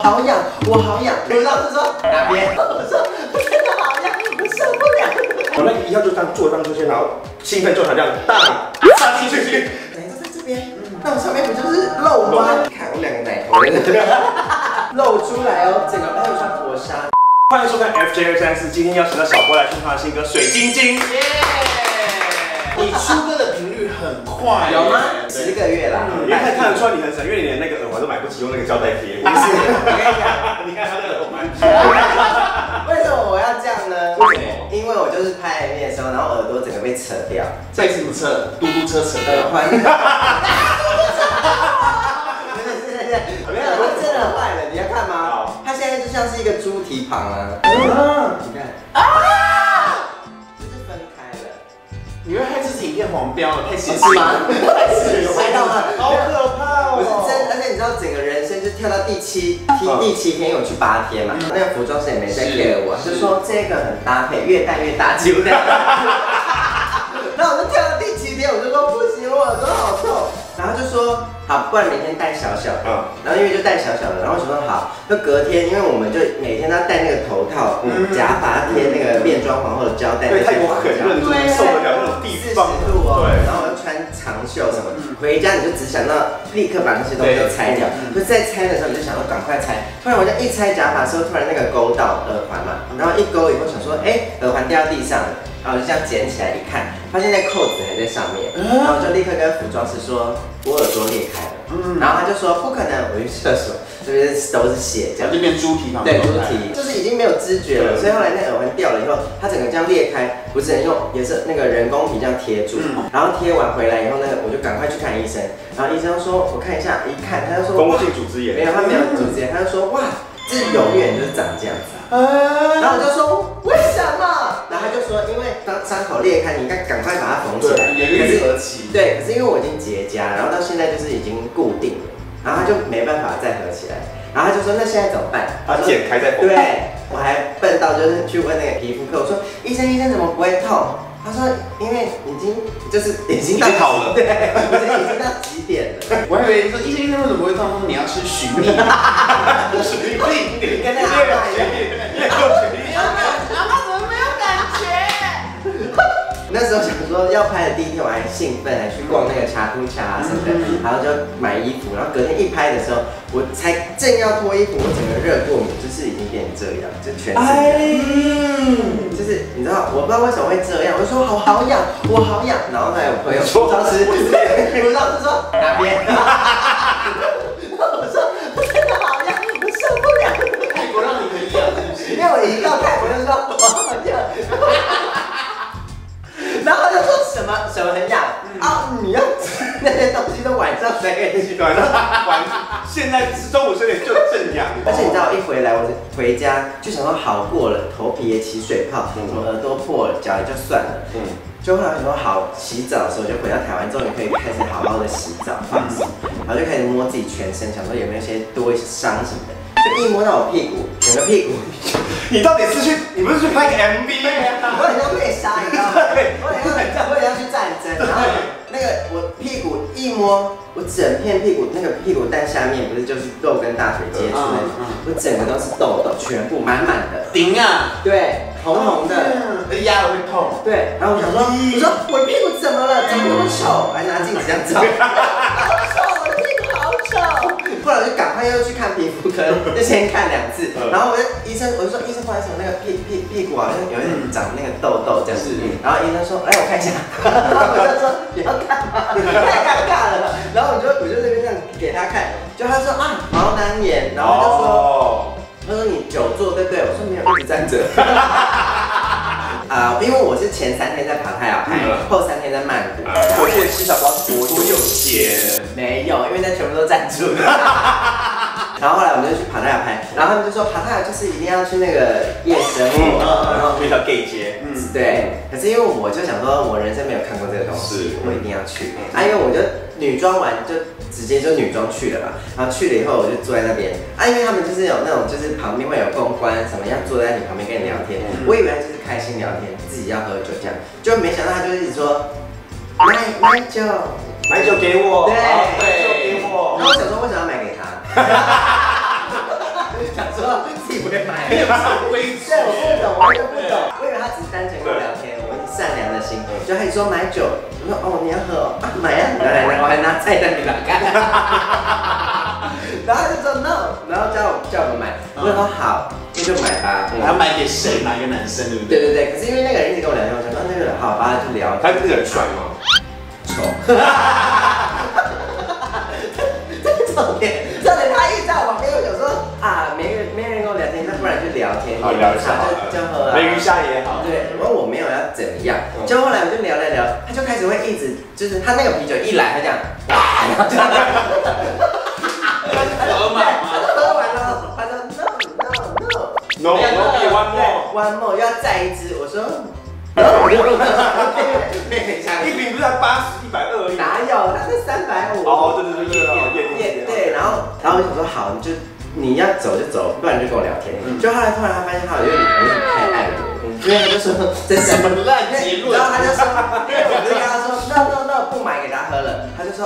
好痒，我好痒。我老师说哪边？我说我真的好痒，我受不了。 我那个一号就这样坐上去先，然后兴奋就好像大插进去。 奶都在这边，那我上面不就是肉吗？看我两个奶头露出来哦，整个还有穿薄纱。 欢迎收看 FJ234，今天邀请到小波来宣传新歌《水晶晶》。 你出歌的频率很快， 有吗？10个月啦， 你看得出来你很省，因为你连那个耳环都买不起，用那个胶带贴。 不是，我跟你讲， 你看他那个耳环。 为什么我要这样呢？为什么？因为我就是拍 MV 的时候，然后耳朵整个被扯掉。 这次什么扯？嘟嘟车扯掉。 耳环。没有，它真的坏了，你要看吗？它现在就像是一个猪蹄膀啊。你看。就是分开了。 你会害这支影片黄标了，太血是腥吗？拍到吗？ 好可怕哦！ 不是真，而且你知道整个人生就跳到第7天，因为我去8天嘛，那个服装师也没在 care 我，就说这个很搭配，越戴越大肌。然后我就跳到第7天，我就说不行，我耳朵好痛。然后就说好，不然每天戴小小的。然后因为就戴小小的，然后我就说好，就隔天，因为我们就每天都要戴那个头套、假发贴那个变装皇后的胶带，那些黄胶， 对，受得了那种地方 40度哦。然后我就穿长袖什么，回家你就只想到立刻把那些东西都拆掉。就在拆的时候，你就想要赶快拆。突然我就一拆假发的时候，突然那个勾到耳环嘛，然后一勾以后想说，哎，耳环掉到地上了。然后我就这样捡起来一看，发现那扣子还在上面，然后我就立刻跟服装师说，我耳朵裂开了。然后他就说不可能，我去厕所，这边都是血，这样就变猪蹄膀。 对，猪蹄，就是已经没有知觉了。所以后来那耳环掉了以后，它整个这样裂开，我只能用也是那个人工皮这样贴住。然后贴完回来以后，那个我就赶快去看医生。然后医生说，我看一下，一看他就说， 蜂窝性组织炎。 没有，他没有组织炎，他就说哇，这永远就是长这样子。然后我就说为什么？然后他就说，因为当伤口裂开，你应该赶快把它缝起来。 严愈合期。 对，可是因为我已经结痂，然后到现在就是已经固定了，然后他就没办法再合起来。然后他就说那现在怎么办？ 他剪开再缝。 对，我还笨到就是去问那个皮肤科，我说医生怎么不会痛？他说因为已经好了。 对，已经到极点了。 我还以为说医生为什么不会痛？他说你要吃寻蜜。 寻蜜， 你跟那个阿妈一样。 阿妈怎么没有感觉？ 那时候想说要拍的第1天，我还兴奋，还去逛那个查库卡什么的，然后就买衣服，然后隔天一拍的时候，我才正要脱衣服，我整个热过敏，就是已经变成这样，就全身，就是你知道，我不知道为什么会这样，我就说好痒，我好痒，然后后来我朋友说，当时我老师说哪边？我说我真的好痒，我受不了。 泰国让你可以痒，是不是？ 因为我一到泰国就说我好痒。然后他就说什么很痒啊？你要那些东西都晚上塞进去， 晚现在是中午10点就正痒。 而且你知道，我一回来，我回家就想说好过了，头皮也起水泡，什么耳朵破了，脚也就算了。就后来想说好，洗澡的时候就回到台湾，终于可以开始好好的洗澡放松，然后就开始摸自己全身，想说有没有一些多伤什么的。就一摸到我屁股，整个屁股， 你到底是去？你不是去拍个 MV 吗？ 我很像被杀，你知道吗？我很像去战争，然后那个我屁股一摸，我整片屁股那个屁股蛋下面不是就是肉跟大腿接触那种，我整个都是痘痘，全部满满的。 顶啊！ 对，红红的， 压了会痛。 对，然后我想说，我屁股怎么了？怎么那么丑？我还拿镜子这样照，好丑，我的屁股好丑。后来我就赶快又去看皮肤科，就先看2次，然后我就说医生不好意思，我那个屁股好像有点长那个痘痘这样子，然后医生说来我看一下，然后我就说你要干嘛？太尴尬了，然后我就这边这样给他看，就他说啊毛囊炎，然后他说你久坐对不对？我说没有，一直站着。因为我是前3天在爬泰雅拍，后3天在曼谷。 我记得吃小包多有钱？ 没有，因为那全部都赞助的。然后后来我们就去爬泰雅拍，然后他们就说爬泰雅就是一定要去那个夜生活， 然后去一条 gay 街。 对。可是因为我就想说，我人生没有看过这个东西，我一定要去。因为我就女装完就直接就女装去了嘛，然后去了以后我就坐在那边因为他们就是有那种就是旁边会有公关什么要坐在你旁边跟你聊天，我以为他就是开心聊天，自己要喝酒这样，就没想到他就是一直说买酒， 买酒给我， 对， 买酒给我。 然后我想说为什么要买给他？ 不会买。 没有这种规矩。 对，我不懂，完全不懂。我以为他只是单纯跟我聊天，我善良的心，就他一说买酒，我说哦你要喝啊买啊，来，我还拿菜单给他看，然后他就说 no， 然后叫我买，我说好，那就买吧。 还要买给谁？买给男生，对不对？ 对对对，可是因为那个人一直跟我聊天，我说那个人好吧，就聊。 他这个人帅吗？ 丑。重点，他一直在我旁边，我有时候啊，没人跟我聊天，那不然就聊天， 好聊一下， 就喝啊， 没鱼虾也好。 对，然后我没有要怎么样，就后来我就聊，他就开始会一直，就是他那个啤酒一来，他这样，然后就喝嘛， 喝完了，他说 no， one more， 要再一支，我说。 一瓶不是才80、120？ 哪有？他是350。 哦，对， 对，然后我就想说好，你要走就走，不然就跟我聊天。就后来突然他发现他有点太爱我，因为他就说这什么烂结论，然后他就说，因为我就跟他说 no 不买给他喝了，他就说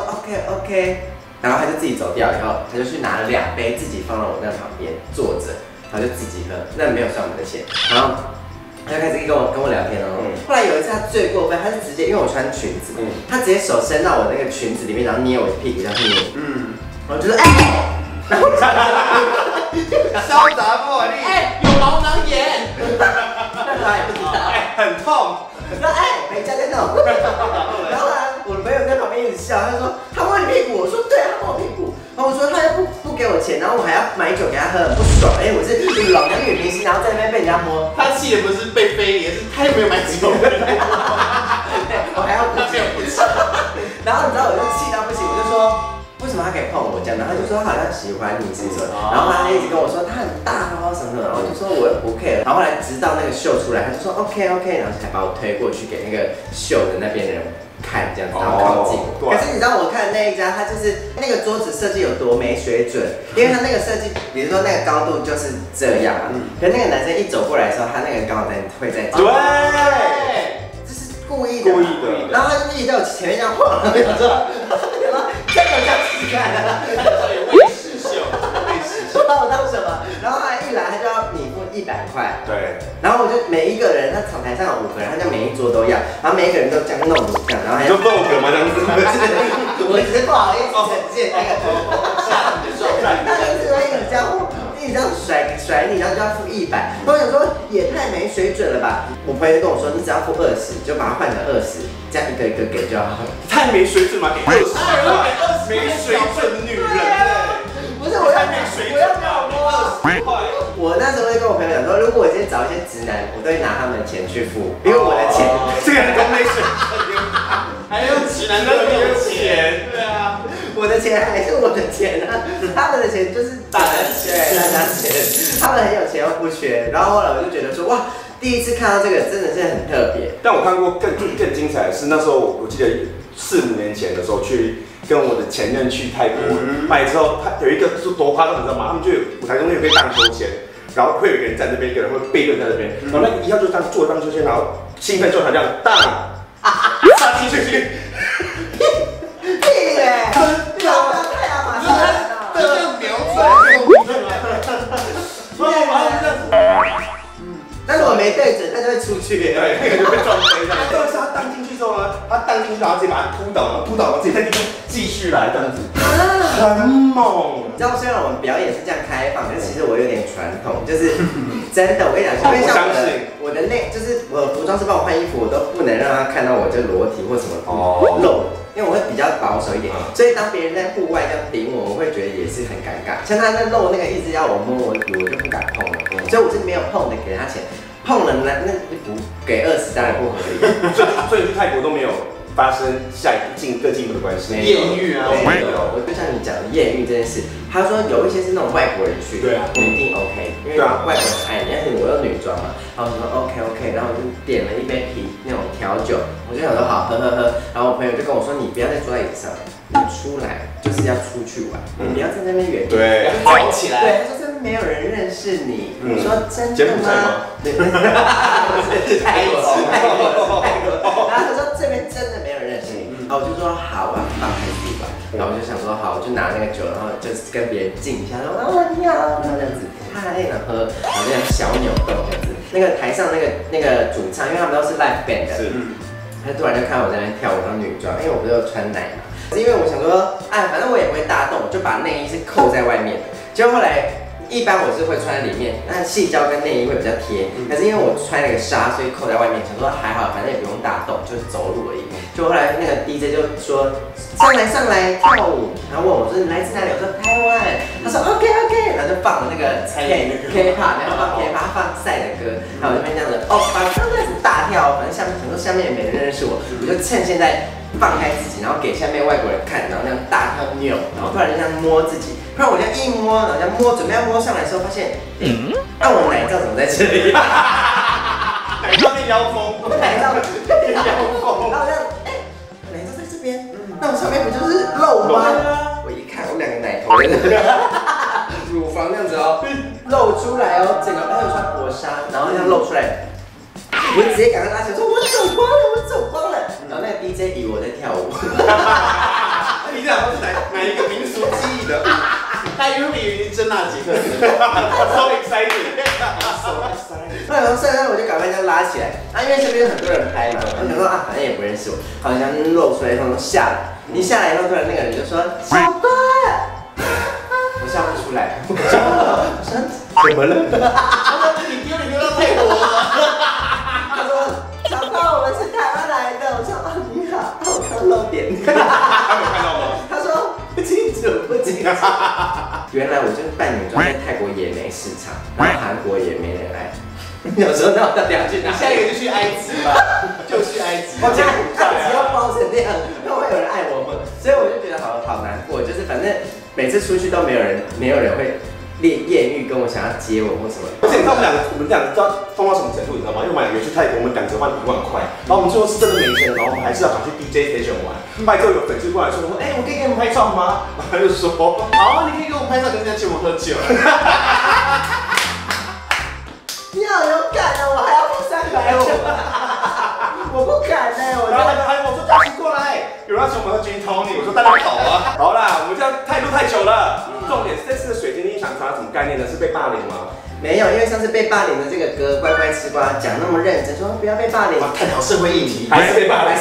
OK， 然后他就自己走掉以后，他就去拿了2杯自己放到我那旁边坐着，然后就自己喝，那没有算我们的钱，然后。他就开始跟我聊天哦。后来有一次他最过分，他是直接因为我穿裙子，他直接手伸到我那个裙子里面，然后捏我的屁股，这样捏。然后就说然后潇洒不你， 有毛囊炎， 那他也不知道， 很痛。 我说回家再弄。然后呢，我的朋友在旁边一直笑，他说他摸你屁股，我说对，他摸我屁股。然后我说他又不给我钱，然后我还要买酒给他喝，很不爽。我是老娘女明星，然后在那边被人家摸。 他气的不是被飞，也是他又没有买酒， 我还要不钱。然后你知道我就气到不行，我就说为什么他可以碰我这样？然后他就说他好像喜欢你是什么，然后他一直跟我说他很大哦什么什么，然后我就说我不 care。然后后来直到那个秀出来，他就说 OK， 然后才把我推过去给那个秀的那边的人看这样子，然后靠近我。可是你知道我看的那一家，他就是那个桌子设计有多没水准，因为他那个设计，比如说那个高度就是这样啊，可是那个男生一走过来的时候，他那个高度会在这。 对， 这是故意的。然后他就一直在我前面这样晃，我想说，真的这样试看啊？ 卫视秀， 把我当什么？然后他一来，他就要你付100块。 对。 然后我就每一个人，他场台上有5个人，他就每一桌都要，然后每一个人都这样弄这样，然后还就Vogue吗？这样子？ 我只是不好意思呈现那个下你的状态， 那个是会一直这样甩你，然后就要付100。我想说也太没水准了吧？我朋友就跟我说，你只要付20，就把它换成20，这样一个一个给就好。 太没水准了，给20块， 没水准的女人， 不是我要没水准， 我要搞 20块。 我那时候会跟我朋友讲说，如果我今天找一些直男，我都会拿他们的钱去付，因为我的钱， 这个人都没水准， 还有直男都有钱，对啊， 我的钱还是我的钱啊，他们的钱就是大家钱， 他们很有钱又不缺。然后后来我就觉得说，哇，第一次看到这个真的是很特别。 但我看过更精彩的是，那时候我记得4、5年前的时候去。跟我的前任去泰国买之后，他有一个是多夸张，你知道吗？他们就有舞台中间有个荡秋千，然后会有一个人站这边，一个人会背对在这边，然后那一下就这样坐荡秋千，然后兴奋就好像荡插进去， 屁嘞！太阳马上来了， 这样瞄准， 但是我没对准，他就会出去。 对，那个就被撞飞了。重点是他荡进去之后呢，他荡进去，然后直接把他扑倒，扑倒，自己在地上继续来这样子，很猛。 你知道，虽然我们表演是这样开放，但其实我有点传统，就是真的，我跟你讲，因为像我的就是我的服装师帮我换衣服，我都不能让他看到我就裸体或什么露。因为我会比较保守一点，所以当别人在户外这样顶我，我会觉得也是很尴尬。像他在露那个一直要我摸我就不敢碰了，所以我是没有碰的给他钱，碰了那不给20当然不合理。 所以去泰国都没有发生更进一步的关系， 艳遇啊， 没有。我就像你讲的艳遇这件事，他说有一些是那种外国人去， 对啊， 不一定 OK， 因为外国人爱你，但是我有女装嘛，然后我说 OK， 然后我就点了一杯那种调酒，我就想说好喝，然后我朋友就跟我说你不要再坐在椅子上，你出来就是要出去玩，你不要在那边原地， 对， 走起来， 对，他说这边没有人认识你，我说真的吗？对，泰国，然后他说这边真的没有人认识你，然后我就说好，我要放开自己玩，然后我就想说好，我就拿那个酒，然后就是跟别人敬一下，说哦你好，然后这样子，嗨，然后喝，然后这样小扭动这样子。那个台上那个主唱，因为他们都是 live band 的，他突然就看我在那边跳舞当女装，因为我不是有穿奶嘛，是因为我想说，哎，反正我也不会大动，我就把内衣是扣在外面的。结果后来。一般我是会穿在里面，那细胶跟内衣会比较贴。可是因为我穿那个纱，所以扣在外面，想说还好，反正也不用大动，就是走路而已。就后来那个 DJ 就说上来跳舞，然后问我说你来自哪里？我说台湾。他说 OK， 然后就放了那个 K-pop， 然后放 K-pop， 放赛的歌，然后我就边这样子反正刚开始大跳，反正想说下面也没人认识我，我就趁现在放开自己，然后给下面外国人看，然后那样大跳扭，然后突然就这样摸自己。不然我这样一摸，然后这样摸，准备要摸上来的时候，发现，我奶罩怎么在这里？ 奶罩变妖风， 奶罩变妖风，然后我这样，奶罩在这边，那我上面不就是露吗？我一看，我两个奶头，乳房这样子露出来整个还有穿薄纱，然后这样露出来，我就直接赶快拉起来说，我走光了，然后那个 DJ 以为我在跳舞。 你这样是哪一个民俗记忆的？他以为你真纳吉克，so excited， 然后算了，我就赶快这样拉起来。因为身边有很多人拍嘛，我想说反正也不认识我，好像露出来，他们下来，一下来以后，突然那个人就说小段，我笑不出来，我说怎么了？ 他说你丢到泰国了。 他说小段，我们是台湾来的。我说你好，我看到露点。 他有看到吗？ 他说不清楚。原来我就是扮女装，在泰国也没市场，然后韩国也没人爱。有时候那我到底要去哪？ 下一个就去埃及吧，就去埃及。 我这样只要包成那样，那会有人爱我吗？所以我就觉得好难过，就是反正每次出去都没有人会艳遇跟我想要接我或什么。 而且你知道我们两个知道疯到什么程度，你知道吗？因为我们两个去泰国，我们2折换1万块，然后我们最后是真的没钱，然后我们还是要跑去 DJ station 玩。拜托有粉丝过来说，我可以给你们拍照吗？然后他就说， 好，你可以给我们拍照，跟人家请我喝酒。 你好勇敢哦，我还要付350，我不敢呢。 然后他还跟我说大齐过来，有人要请我们喝 Gin Tonic， 我说当然好啊。好啦，我们这样态度太久了。重点是这次的水晶晶想传达什么概念呢？是被霸凌吗？ 没有，因为上次被霸凌的这个歌乖乖吃瓜讲那么认真，说不要被霸凌， 探讨社会议题， 还是被霸凌，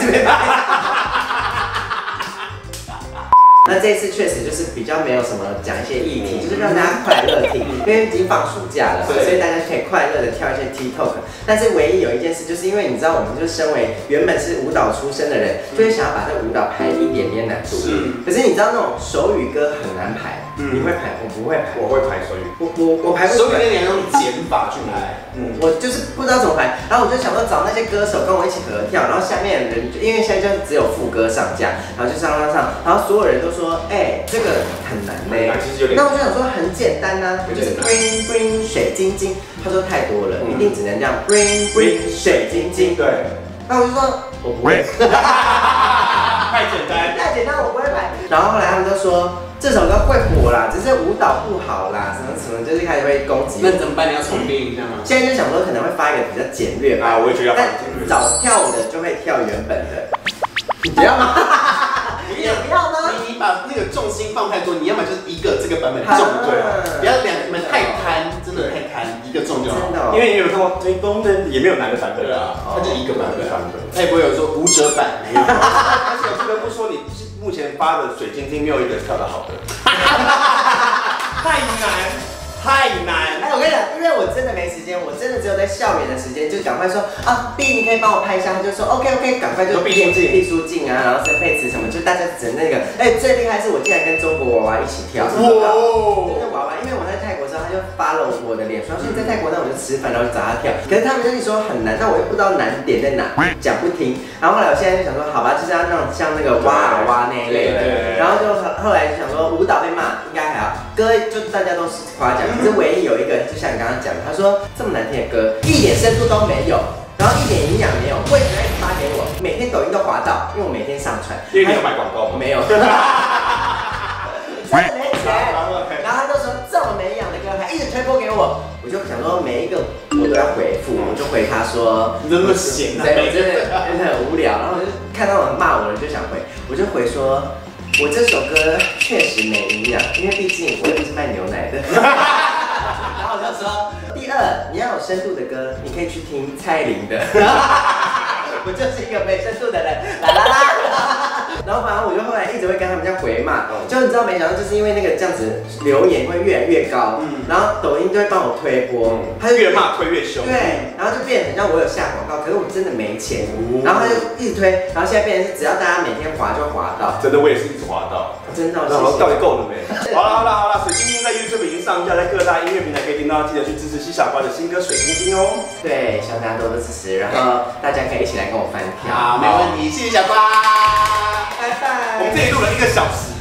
那这一次确实就是比较没有什么讲一些议题，就是让大家快乐听，因为已经放暑假了，所以大家可以快乐的跳一些 TikTok。但是唯一有一件事，就是因为你知道，我们就身为原本是舞蹈出身的人，就会想要把这舞蹈排一点点难度。可是你知道那种手语歌很难排，你会排？我不会排。 我会排手语。 我排不出来。 手语那你要用减法去排。 我就是不知道怎么排，然后我就想说找那些歌手跟我一起合跳，然后下面的人因为现在就只有副歌上架，然后就上，然后所有人都说，这个很难嘞。那我就想说很简单啊，就是 bring bring 水晶晶，他说太多了，一定只能这样 bring bring 水晶晶。 对。 那我就说我不会， 太简单， 我不会排。然后后来他们都说。这首歌会火啦，只是舞蹈不好啦，什么，就是开始会攻击。 那怎么办？你要重编一下吗？ 现在就想说可能会发一个比较简略吧。 我也觉得要但早跳舞的就会跳原本的。你不要吗？你不要吗？ 你把那个重心放太多，你要么就是一个这个版本重，对，不要2个太贪，真的太贪，一个重就好。 因为你有看过推动的，也没有难的版本啊， 它就一个版本，它也不会有说舞者版。 而且不得不说，你目前发的水晶晶没有一个跳得好的，太难。 我跟你讲，因为我真的没时间，我真的只有在校园的时间，就赶快说啊 ，B 你可以帮我拍一下，他就说 OK， 赶快就毕书尽啊，然后申佩慈什么，就大家整那个，最厉害是我竟然跟中国娃娃一起跳，真的娃娃，因为我在泰国的时候，他就发了我的脸书，说你在泰国，那我就吃饭，然后就找他跳，可是他们就说很难，那我又不知道难点在哪，讲不听，然后后来我现在就想说，好吧，就是要那种像那个哇哇那一类的，然后就后来就想说舞蹈被骂应该还好，歌就大家都是夸奖，可是唯一有一个。就像你刚刚讲的，他说这么难听的歌，一点深度都没有，然后一点营养没有，为什么要发给我？每天抖音都滑到，因为我每天上传。 因为你有买广告吗？ 没有。真的没钱。然后他就说这么没营养的歌，还一直推播给我，我就想说每一个我都要回复，我就回他说你怎么闲啊？ 对，我真的很无聊，然后我就看到有人骂我，就想回，我就回说。我这首歌确实没营养，因为毕竟我也不是卖牛奶的。然后我就他说，第二，你要有深度的歌，你可以去听蔡依林的。我就是一个没深度的人，啦啦啦。然后反正我就后来一直会跟他们这样回骂，就你知道没想到就是因为那个这样子留言会越来越高，然后抖音就会帮我推播，他就越骂推越凶。 对，然后就变得很像我有下广告，可是我真的没钱，然后他就一直推，然后现在变成是只要大家每天滑就滑到， 真的我也是一直滑到， 真的， 然后到底够了没？好了，水晶晶在 YouTube 已经上架，在各大音乐平台可以听到，记得去支持西小瓜的新歌《水晶晶》哦。 对，希望大家多多支持，然后大家可以一起来跟我翻跳。 好，没问题，谢谢小瓜， 拜拜。 我们这里录了1个小时。